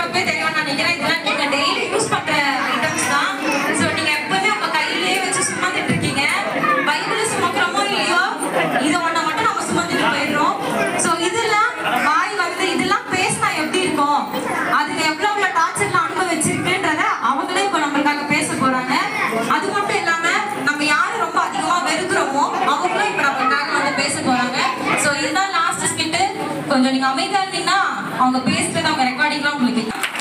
ரொம்பவே தெரியும் நினைக்கிறேன். இதெல்லாம் நீங்க டெய்லி யூஸ் பண்ற ஐட்டம்ஸ் தான். ஸோ நீங்க எப்பவுமே உங்க கையிலேயே வச்சு சுமந்துட்டு இருக்கீங்க. பைபிள் சுமக்கிறோமோ இல்லையோ இதை ஒன்றை மட்டும் நம்ம சுமந்துட்டு போயிடுறோம். ஸோ இதெல்லாம் வாய் வந்து இதெல்லாம் பேசினா எப்படி இருக்கும், அதுக்கு எவ்வளோ டார்ச்சர்லாம் அனுபவிச்சிருக்குன்றத அவங்களே இப்போ நம்மளுக்காக பேச போறாங்க. அது மட்டும் இல்லாம நம்ம யாரு ரொம்ப அதிகமா வெறுக்கிறோமோ அவங்களும் இப்போ நம்மளுக்காக வந்து பேச போறாங்க. ஸோ இதுதான் லாஸ்ட் ஸ்கிட். கொஞ்சம் நீங்க அமைதியா இருந்தீங்கன்னா அவங்க பேசுறது அவங்க ரெக்கார்டிங்லாம் உங்களுக்கு.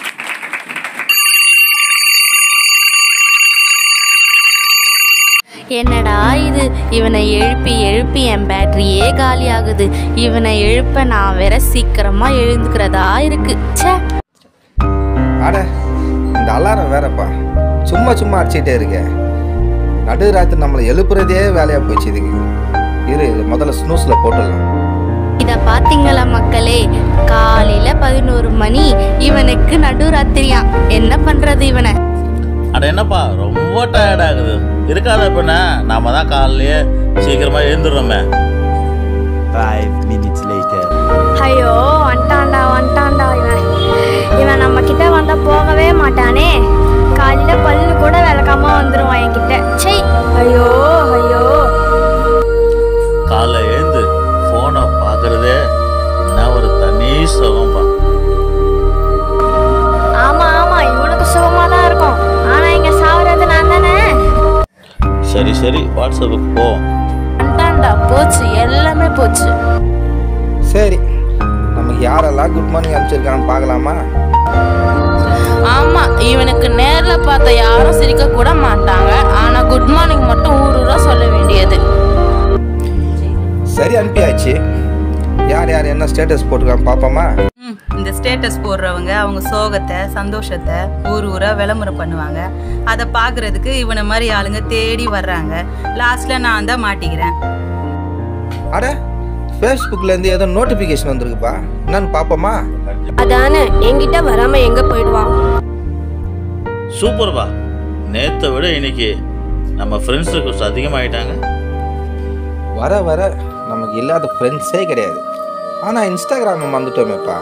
என்னடா இது, இவனை எழுப்பி எழுப்பி என் பேட்டரியே காலி ஆகுது. இவனை எழுப்ப நான் வேற சீக்கிரமா எழுந்துக்கிறதா இருக்கு. ச்சே, அட இந்த அலாரம் வேறப்பா சும்மா சும்மா அடிச்சுட்டே இருக்க. நடுராத்திரி நம்மளை எழுப்புறதே வேலையா போச்சு. இதுக்கு முதல்ல ஸ்னூஸ்ல போட்டுடலாம். இத பாத்தீங்களா மக்களே, காலையில 11 மணி, இவனுக்கு நடுராத்திரியா. என்ன பண்றது இவனை? அட என்னப்பா ரொம்ப டயர்ட் ஆகுது, இருக்காத பின்ன நாம தான் காலையிலேயே சீக்கிரமா எழுந்துடுறோமே. 5 minutes later. ஐயோ வந்துட்டான்டா இவன் நம்ம கிட்ட வந்தா போகவே மாட்டானே. காலையில பல்லு கூட விளக்காம வந்துருவான் என்கிட்ட. சை, ஐயோ காலைல எழுந்து போனை பாக்குறதே என்ன ஒரு தனி சுகம்பா. ஆமா இவனுக்கு சுகமா தான் இருக்கும். ஆனா இங்க சாவறது நான் தானே. சரி வாட்ஸ்அப்புக்கு போ. வந்துட்டான்டா, போச்சு, எல்லாமே போச்சு. சரி, நமக்கு யாரெல்லாம் குட் மார்னிங் அனுப்பிச்சிருக்கான்னு பார்க்கலாமா? ஆமா, இவனுக்கு நேர்ல பார்த்த யாரும் சிரிக்க கூட மாட்டாங்க. ஆனா குட் மார்னிங் மட்டும் ஊரூரா சொல்ல வேண்டியது. சரி, அனுப்பியாச்சு. யார் யார் என்ன ஸ்டேட்டஸ் போட்டிருக்கான்னு பார்ப்போமா? இந்த ஸ்டேட்டஸ் போடுறவங்க அவங்க சோகத்தை சந்தோஷத்தை ஊரா விளம்பரம் பண்ணுவாங்க. அதை பார்க்கறதுக்கு இவனை மாதிரி ஆளுங்க தேடி வர்றாங்க. லாஸ்ட்ல நான் தான் மாட்டிக்கிறேன். அட, ஃபேஸ்புக்ல இருந்து ஏதோ நோட்டிபிகேஷன் வந்திருக்குப்பா, என்னன்னு பார்ப்போமா? அதானே, என்கிட்ட வராம எங்க போயிடுவான். சூப்பர்பா, நேற்றை விட இன்னைக்கு நம்ம ஃப்ரெண்ட்ஸு கொஞ்சம் அதிகமாகிட்டாங்க. வர வர நமக்கு இல்லாத ஃப்ரெண்ட்ஸே கிடையாது. ஆனால் இன்ஸ்டாகிராமை மறந்துட்டோமேப்பா.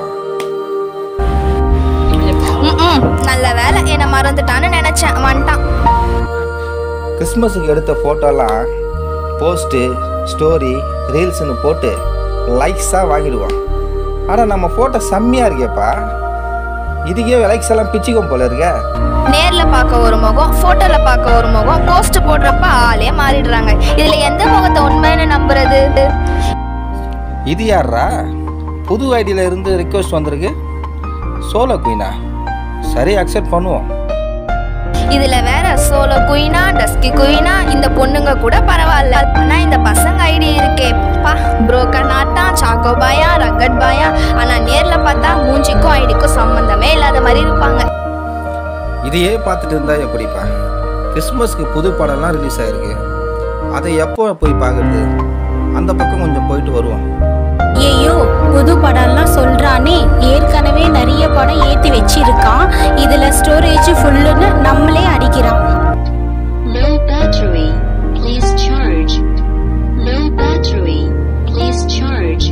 நல்ல வேலை, என்ன மறந்துட்டான்னு நினைச்சேன். வந்துட்டான். கிறிஸ்மஸுக்கு எடுத்த ஃபோட்டோலாம் போஸ்ட்டு, ஸ்டோரி, ரீல்ஸ்னு போட்டு லைக்ஸாக வாங்கிடுவோம். ஆனால் நம்ம ஃபோட்டோ செம்மையாக இருக்கேப்பா, இதுக்கே லைக்ஸ் எல்லாம் பிச்சுக்கும் போல இருக்க. நேர்ல பார்க்க ஒரு முகம், போட்டோல பார்க்க ஒரு முகம், போஸ்ட் போடுறப்ப ஆளே மாறிடுறாங்க. இதுல எந்த முகத்தை உண்மைன்னு நம்புறது? இது யாரா புது ஐடியில் இருந்து ரிக்வெஸ்ட் வந்திருக்கு? சோலோ குயினா? சரி, அக்செப்ட் பண்ணுவோம். இதுல வேற சோலோ குயினா, டஸ்கி குயினா, இந்த பொண்ணுங்க கூட பரவாயில்ல. ஆனா இந்த பசங்க ஐடி இருக்கே பா, புரோக்கன் ஆட்டா, சாக்கோ பாயா, ரக்கட் பாயா. ஆனா நேர்ல பார்த்தா மூஞ்சிக்கும் ஐடிக்கும் சம்பந்தமே இல்லாத மாதிரி இருப்பாங்க. இதையே பார்த்துட்டு இருந்தா எப்படிப்பா? கிறிஸ்மஸ்க்கு புது படம்லாம் ரிலீஸ் ஆகிருக்கு, அதை எப்போ போய் பார்க்குறது? அந்த பக்கம் கொஞ்சம் போயிட்டு வருவோம். ஐயோ, புது படம்லாம் சொல்றானே, ஏற்கனவே நிறைய படம் ஏற்றி வச்சிருக்கான். இதுல ஸ்டோரேஜ் ஃபுல்லுன்னு நம்மளே அடிக்கிறான். Low battery, please charge. Low battery, please charge.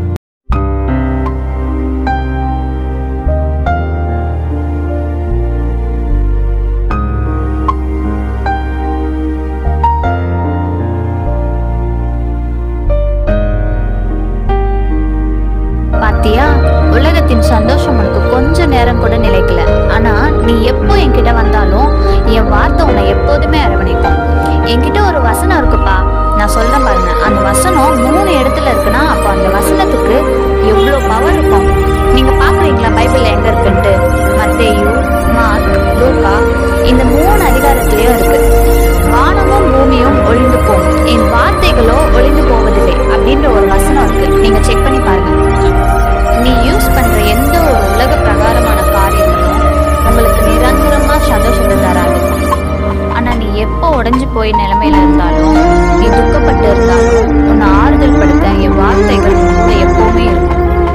பாத்தியா, உலகத்தின் சந்தோஷம் உனக்கு கொஞ்ச நேரம் கூட நிலைக்கல. ஆனா நீ எப்போ என்கிட்ட வந்தாலும் என் வார்த்தை உன்னை எப்போதுமே அரவணைக்கும். என்கிட்ட ஒரு வசனம் இருக்குப்பா, நான் சொல்றேன் பாருங்க. அந்த வசனம் 3 இடத்துல இருக்குன்னா அப்போ அந்த வசனத்துக்கு எவ்வளோ பவர் இருக்கும். நீங்க பாக்குறீங்களா பைபிள்ல எங்க இருக்குன்ட்டு? மத்தேயு, மார்க், லூக்கா, இந்த 3 அதிகாரத்திலயும் இருக்கு. வானமும் பூமியும் ஒளிந்து போகும், என் வார்த்தைகளோ ஒளிந்து போவதில்லை அப்படின்ற ஒரு வசனம் இருக்கு. நீங்க செக் பண்ணி பாருங்க. நீ யூஸ் பண்ற எந்த ஒரு உலக பிரகாரமான காரியங்களும் உங்களுக்கு நிரந்தரமா சந்தோஷத்தை தராது. ஆனா நீ எப்போ உடைஞ்சு போய் நிலைமையில இருந்தாலும், நீ துக்கப்பட்டு இருந்தாலும், உன்னை ஆறுதல் படுத்த என் வார்த்தைகள் கூட எப்பவுமே இருக்கும்.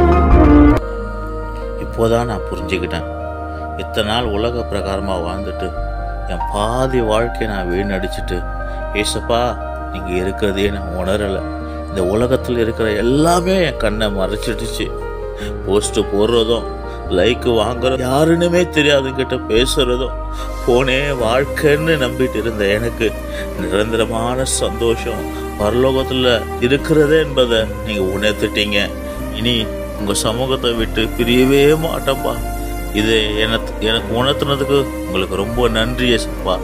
இப்போதான் நான் புரிஞ்சுக்கிட்டேன். இத்தனை நாள் உலக பிரகாரமாக வாழ்ந்துட்டு என் பாதி வாழ்க்கையை நான் வீணடிச்சிட்டு, ஏசப்பா நீங்கள் இருக்கிறதையே நான் உணரலை. இந்த உலகத்தில் இருக்கிற எல்லாமே என் கண்ணை மறைச்சிடுச்சு. போஸ்ட்டு போடுறதும், லைக் வாங்குற யாருன்னுமே தெரியாதுங்கிட்ட பேசுறதும் போனே வாழ்க்கைன்னு நம்பிட்டு இருந்த எனக்கு நிரந்தரமான சந்தோஷம் பரலோகத்தில் இருக்கிறதே என்பதை நீங்கள் உணர்த்துட்டீங்க. இனி உங்கள் சமூகத்தை விட்டு பிரியவே மாட்டேன்ப்பா. இதை எனக்கு உணர்த்துனதுக்கு உங்களுக்கு ரொம்ப நன்றி ஏசப்பா.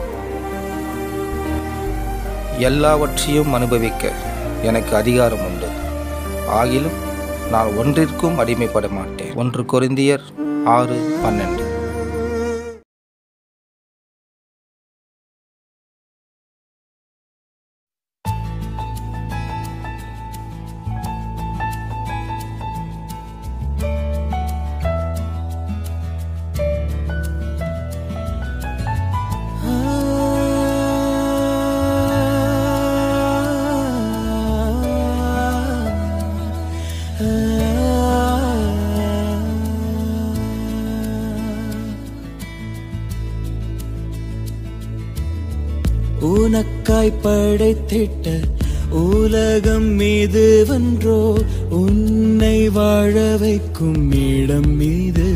எல்லாவற்றையும் அனுபவிக்க எனக்கு அதிகாரம் உண்டு, ஆகிலும் நான் ஒன்றிற்கும் அடிமைப்பட மாட்டேன். 1 கொரிந்தியர் 6:12. உனக்காய் படைத்திட்ட உலகம் மீது வென்றோ, உன்னை வாழ வைக்கும் இடம் மீது.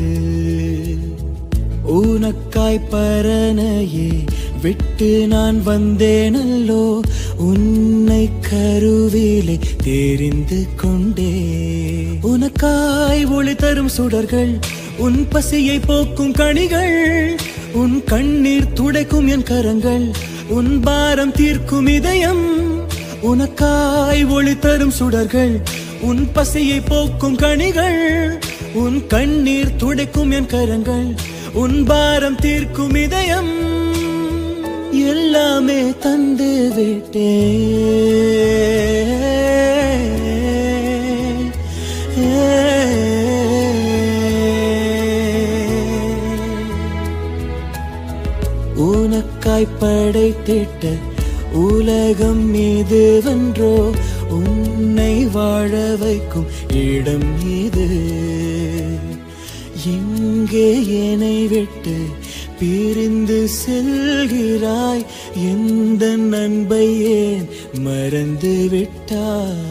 உனக்காய் பரனையே விட்டு நான் வந்தேனல்லோ, உன்னை கருவிலே தெரிந்து கொண்டே. உனக்காய் ஒளி தரும் சுடர்கள், உன் பசியை போக்கும் கனிகள், உன் கண்ணீர் துடைக்கும் என் கரங்கள், உன் பாரம் தீர்க்கும் இதயம். உனக்காய் ஒளி தரும் சுடர்கள், உன் பசியை போக்கும் கனிகள், உன் கண்ணீர் துடைக்கும் என் கரங்கள், உன் பாரம் தீர்க்கும் இதயம். எல்லாமே தந்து விட்டே. உனக்காய் படைத்திட்ட உலகம் மீது வென்றோ, உன்னை வாழ வைக்கும் இடம் மீது. எங்கே என்னை விட்டு பிரிந்து செல்கிறாய், எந்த நண்பை ஏன் மறந்து விட்டாய்?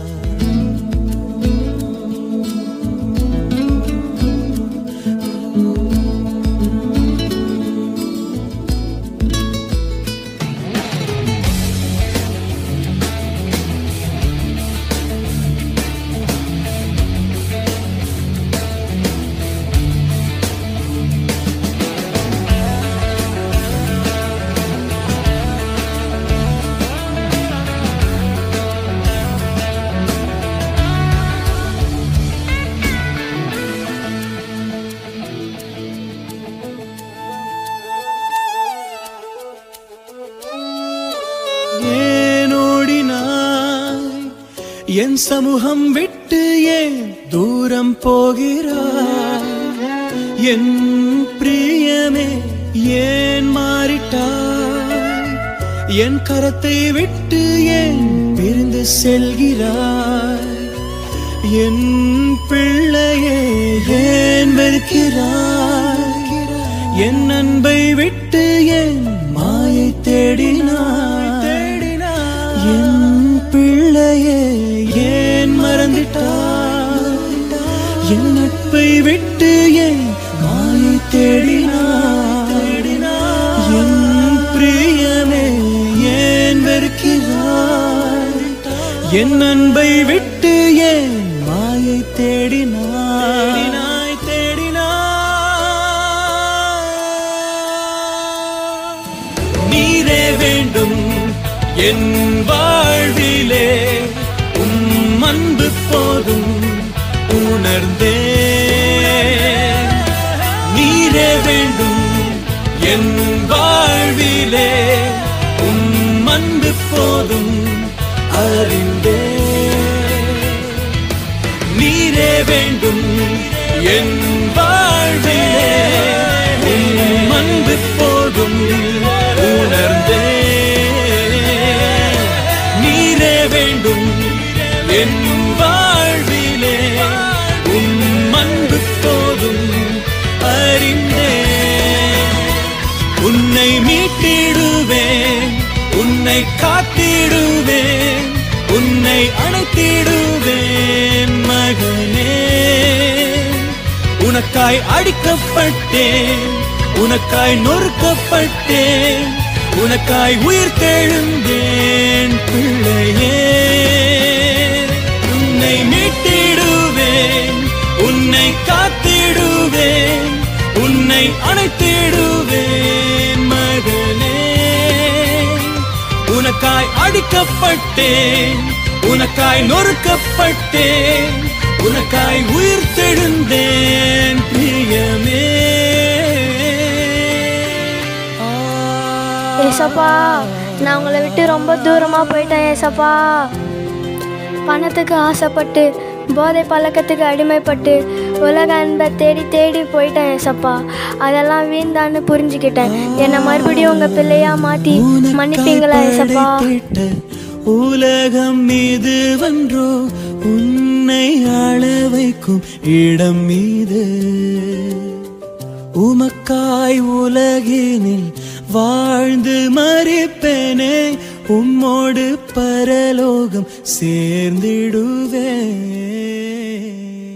என் சமூகம் விட்டு ஏன் தூரம் போகிறாய்? என் பிரியமே ஏன் மாறிட்டாய்? என் கரத்தை விட்டு ஏன் பிரிந்து செல்கிறாய்? என் பிள்ளையே ஏன் வெறுக்கிறாய்? என் அன்பை விட்டு ஏன் மாயை தேடினாய்? என் பிள்ளையே ஏன் மறந்துட்டாய்? என் நட்பை விட்டு ஏன் மாயை தேடினாய்? என் பிரியமே ஏன் வெறுக்கிறாய்? என் அன்பை விட்டு ஏன் மாயை தேடினாய்? நீரே வேண்டும் என் வாழ்விலே, அன்பு போதும் உணர்ந்தே. நீரே வேண்டும் என் வாழ்விலே, அன்பு போதும் அறிந்தே. நீரே வேண்டும் என் வாழ்விலே, அன்பு போதும் உணர்ந்தே. நீரே வேண்டும் என் வாழ்விலே, அன்பு போதும் அறிந்தே. உன்னை மீட்டிடுவேன், உன்னை காத்திடுவேன், உன்னை அணைத்திடுவேன் மகனே. உனக்காய் அடிக்கப்பட்டேன், உனக்காய் நொறுக்கப்பட்டேன், உனக்காய் உயிர் தெழுந்தேன் பிள்ளையே. உன்னை மீட்டிடுவேன், உன்னை காத்திடுவேன், உன்னை அணைத்திடுவேன் மகளே. உனக்காய் அடிக்கப்பட்டேன், உனக்காய் நொறுக்கப்பட்டேன், உனக்காய் உயிர் தெழுந்தேன் பிரியமே. ஏசப்பா, நான் உங்களை விட்டு ரொம்ப தூரமா போயிட்டேன் ஏசப்பா. பணத்துக்கு ஆசைப்பட்டு போதை பழக்கத்துக்கு அடிமைப்பட்டு உலக அன்பை தேடி தேடி போயிட்டேன் ஏசப்பா. அதெல்லாம் வீண்தான்னு புரிஞ்சுக்கிட்டேன். என்னை மறுபடியும் உங்க பிள்ளையா மாத்தி மன்னிப்பீங்களா ஏசப்பா? உலகம் மீது வென்றோ உன்னை ஆள வைக்கும் இடம் மீது, உமக்காய் உலகினில் வாழ்ந்து மறிப்பேனே, உம்மோடு பரலோகம் சேர்ந்திடுவேன்.